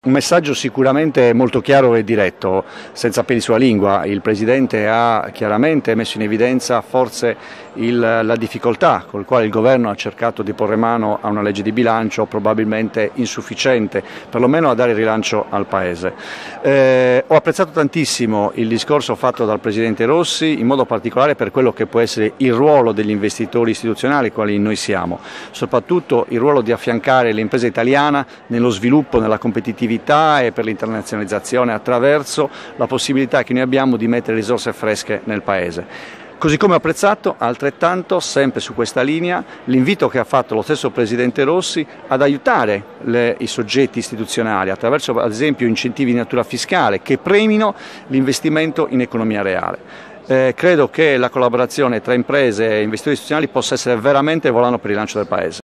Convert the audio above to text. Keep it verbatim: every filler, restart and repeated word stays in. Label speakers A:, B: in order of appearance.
A: Un messaggio sicuramente molto chiaro e diretto, senza peli sulla lingua. Il Presidente ha chiaramente messo in evidenza forse il, la difficoltà con la quale il Governo ha cercato di porre mano a una legge di bilancio probabilmente insufficiente, perlomeno a dare rilancio al Paese. Eh, ho apprezzato tantissimo il discorso fatto dal Presidente Rossi, in modo particolare per quello che può essere il ruolo degli investitori istituzionali, quali noi siamo, soprattutto il ruolo di affiancare l'impresa italiana nello sviluppo, nella competitività e per l'internazionalizzazione attraverso la possibilità che noi abbiamo di mettere risorse fresche nel Paese. Così come ho apprezzato altrettanto, sempre su questa linea, l'invito che ha fatto lo stesso Presidente Rossi ad aiutare le, i soggetti istituzionali attraverso ad esempio incentivi di natura fiscale che premino l'investimento in economia reale. Eh, credo che la collaborazione tra imprese e investitori istituzionali possa essere veramente il volano per il rilancio del Paese.